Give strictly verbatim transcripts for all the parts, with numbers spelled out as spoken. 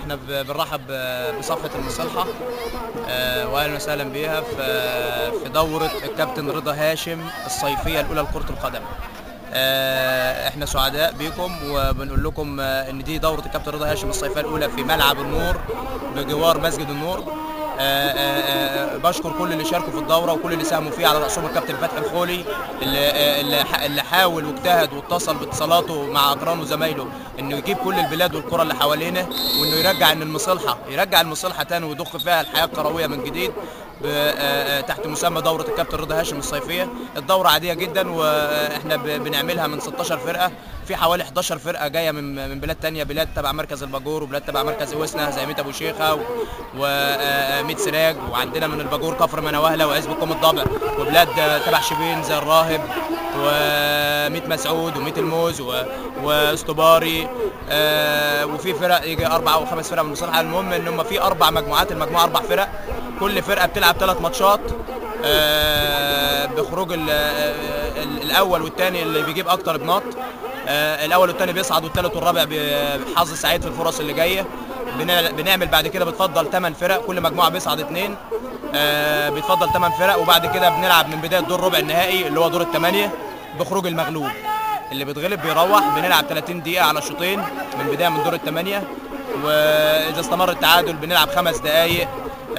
احنا بنرحب بصفحه المصالحه واهلا وسهلا بيها في دوره الكابتن رضا هاشم الصيفيه الاولى لكره القدم. احنا سعداء بيكم وبنقول لكم ان دي دوره الكابتن رضا هاشم الصيفيه الاولى في ملعب النور بجوار مسجد النور. آآ آآ بشكر كل اللي شاركوا في الدوره وكل اللي ساهموا فيها، على راسهم الكابتن فتحي الخولي اللي اللي حاول واجتهد واتصل باتصالاته مع اقرانه وزمايله انه يجيب كل البلاد والقرى اللي حوالينا، وانه يرجع ان المصالحه يرجع المصالحه تاني ويضخ فيها الحياه الكرويه من جديد تحت مسمى دوره الكابتن رضا هاشم الصيفيه. الدوره عاديه جدا واحنا بنعملها من ستاشر فرقه، في حوالي حداشر فرقه جايه من من بلاد ثانيه، بلاد تبع مركز الباجور وبلاد تبع مركز وسنه زي ميت ابو شيخه وميت سراج، وعندنا من الباجور كفر منوهله وعزب كوم الضبع، وبلاد تبع شبين زي الراهب وميت مسعود وميت الموز واستباري، وفي فرق يجي اربع او خمس فرق من المصالحه. المهم ان هم في اربع مجموعات، المجموعه اربع فرق، كل فرقه بتلعب ثلاث ماتشات بخروج الاول والثاني اللي بيجيب اكتر بنقط. الاول والثاني بيصعد والثالث والرابع بحظ سعيد في الفرص اللي جايه. بنعمل بعد كده بتفضل ثمان فرق، كل مجموعه بيصعد اثنين، بيتفضل ثمان فرق، وبعد كده بنلعب من بدايه دور ربع النهائي اللي هو دور الثمانيه بخروج المغلوب. اللي بيتغلب بيروح. بنلعب ثلاثين دقيقه على شوطين من بدايه من دور الثمانيه، واذا استمر التعادل بنلعب خمس دقائق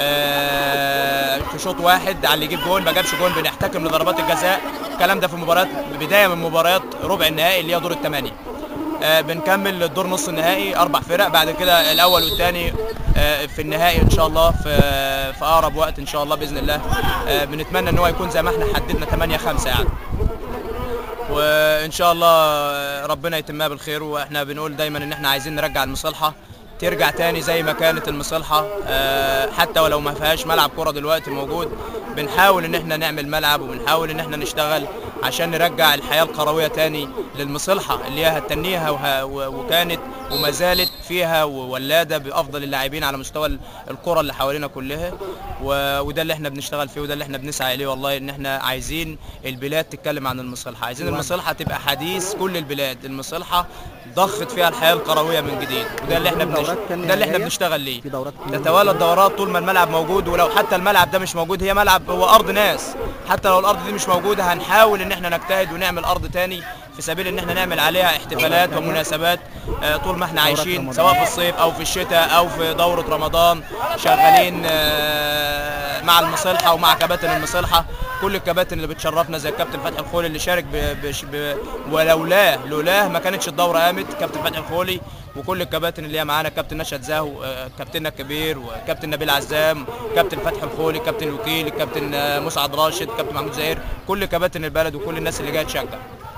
في شوط واحد على اللي يجيب جول، ما جابش جول بنحتكم لضربات الجزاء. الكلام ده في مباريات بدايه من مباريات ربع النهائي اللي هي دور الثمانيه. بنكمل الدور نص النهائي اربع فرق، بعد كده الاول والثاني في النهائي ان شاء الله في في اقرب وقت ان شاء الله باذن الله. بنتمنى ان هو يكون زي ما احنا حددنا ثمانية خمسة يعني، وان شاء الله ربنا يتمها بالخير. واحنا بنقول دايما ان احنا عايزين نرجع المصالحه ترجع تاني زي ما كانت المصالحه، حتى ولو ما فيهاش ملعب كره دلوقتي موجود. بنحاول ان احنا نعمل ملعب وبنحاول ان احنا نشتغل عشان نرجع الحياه الكرويه تاني للمصالحه اللي هي هتنيها وكانت وما زالت فيها ولاده بافضل اللاعبين على مستوى الكره اللي حوالينا كلها. وده اللي احنا بنشتغل فيه وده اللي احنا بنسعى اليه والله، ان احنا عايزين البلاد تتكلم عن المصالحه، عايزين المصالحه تبقى حديث كل البلاد، المصالحه ضخت فيها الحياه الكرويه من جديد، وده اللي احنا بنشتغل ده اللي احنا بنشتغل ليه. تتوالى الدورات طول ما الملعب موجود، ولو حتى الملعب ده مش موجود، هي ملعب هو ارض ناس، حتى لو الارض دي مش موجوده هنحاول ان احنا نجتهد ونعمل ارض تاني في سبيل ان احنا نعمل عليها احتفالات ومناسبات طول ما احنا عايشين، سواء في الصيف او في الشتاء او في دوره رمضان. شغالين مع المصالحه ومع كباتن المصالحه، كل الكباتن اللي بتشرفنا زي الكابتن فتحي الخولي اللي شارك ب... ب... ب... ولولاه لولاه ما كانتش الدوره قامت. كابتن فتحي الخولي وكل الكباتن اللي هي معانا، كابتن نشأت زاهو، كابتننا الكبير، وكابتن نبيل عزام، كابتن فتحي الخولي، كابتن الوكيل، الكابتن مسعد راشد، كابتن محمود زهير، كل كباتن البلد وكل الناس اللي جايه تشجع.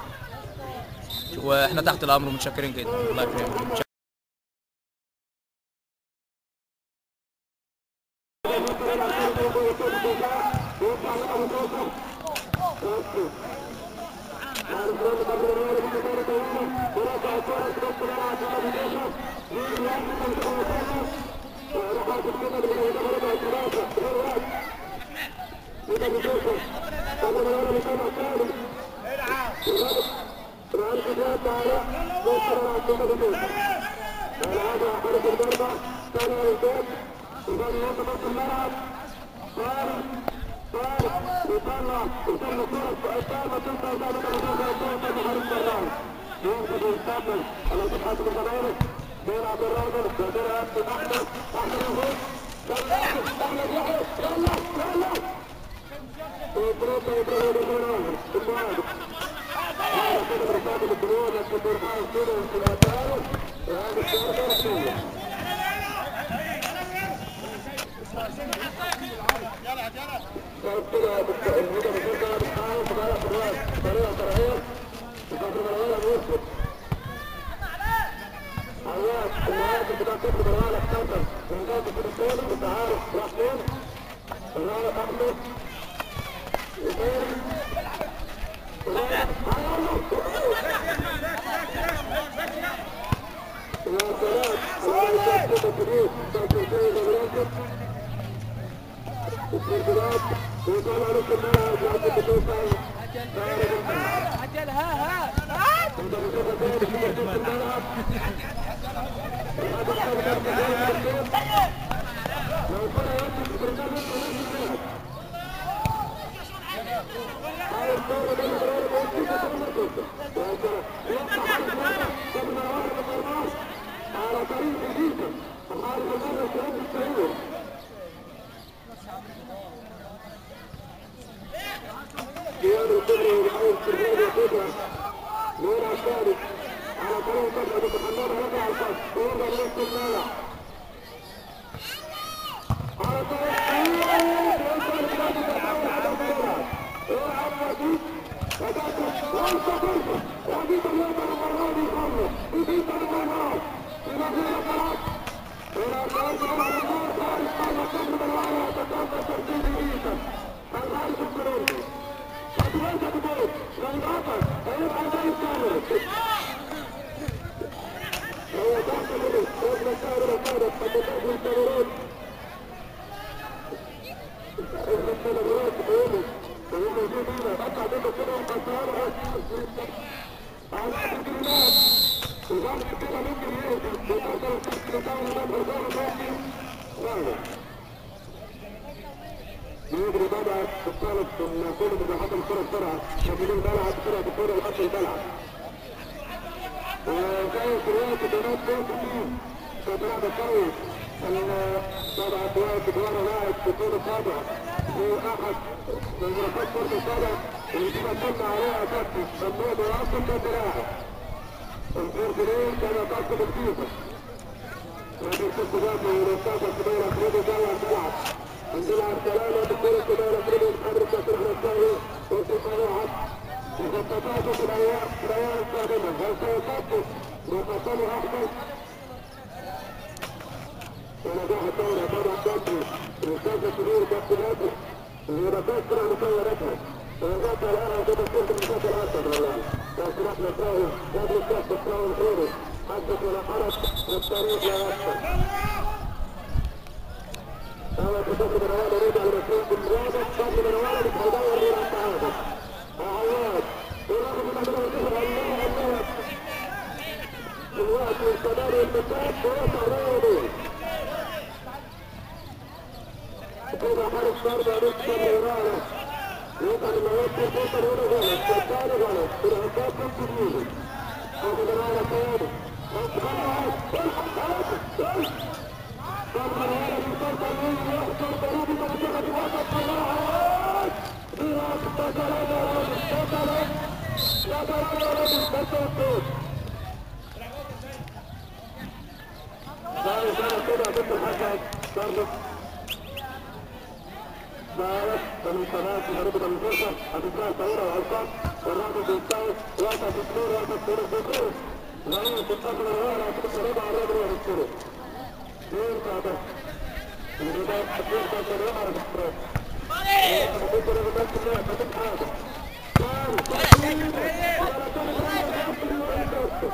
واحنا تحت الامر ومتشكرين جدا. الله يكرمك. عجل ها ها يجري بابا الطالب من كل مباحات الكرة بسرعة شايفين الملعب بسرعة الكرة لخط الملعب وجاي في الوقت بنات فوق كتير كانت لعبة قوي طبعا دلوقتي دوارة لاعب في طول السابع في أحد من مرافقات كرة السابع اللي كده طلع عليها كابتن ممنوع بيعصب كان لاعب الفرقتين كانت تقصد الفيفا هذه الست ذات ورصاصة كبيرة أخرجوا جوا الملعب عندنا السلامة بالكرة كبيرة أخرجوا محمد الكثير من الثاني وفي صراحة مخططات في الأيام في الأيام القادمة هل سيصدق مخططه أحسن ونجاح الدورة طبعا كابتن رصاصة كبيرة كابتن أسر ورصاص كرة مصورتها ونجاح الآن وكده كنت من ذات الأسد والله لكن احنا نساوي قبل الكاس نساوي الخير حدث ولا حرج والتاريخ لا يكفر أنا كنت من أولا رجع المسؤول بالرياضة قبل من أولا بتحضر لي التعادل عواد ورغم من أنه يظهر الله الله في الوقت والشباب والمساك ويطلع رياضي كده حارس ضربة نصف الإرادة يقدر المواد الفوتر هنا غلط والثاني غلط العقاب كم تدوينه هذا من أولا قيادة خلعات الحق عليك ضربة الهالة من فرصة الوين يحصر ضروري منطقة وسط خلعات براس بطلة يا رجل بطلة يا بطلة يا رجل بطلة الصوت ثاني سنة كده ضد الحكم ضربة بارك من الصلاة في غريبة المفرشة هتتباع طويرة وعلقات والرابط بالتاوي وقتها في السنور وقتها في السنور في السنور غريبة في القبل الرابع هتبقى الرابع على الرابع في السنور دين كعبة الرابع حكير كعبة الرابع على السنور وقتها في الرابع في الناس هتبقى حاجة كان تحليل ولا كان الرابع يحصل الرابع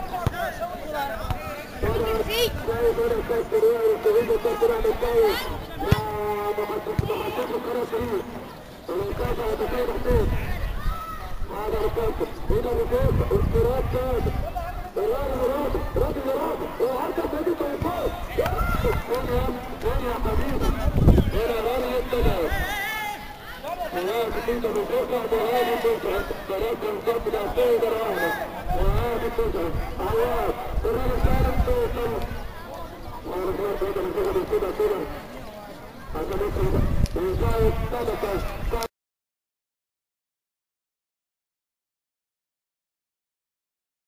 جاي بنا كاستر يعني الشهيد كاستر عن الداوي محسوس القرار سليم والانقاذ على تسعيد حسين هذا الكاستر هنا نشوف انفراد ثابت الراجل راضي راجل راضي وحتى بيدي طيبات وين يا وين يا حبيبي هنا غالي التداوي وهذه تنتهي من فرصة وهذه تنتهي ثلاثة انقاذ من السيد الرحمة وهذه تنتهي عواد الراجل ثالث توصل والرجال بيضا من جهة كده كده عشان يصير ويزايد ثلاثة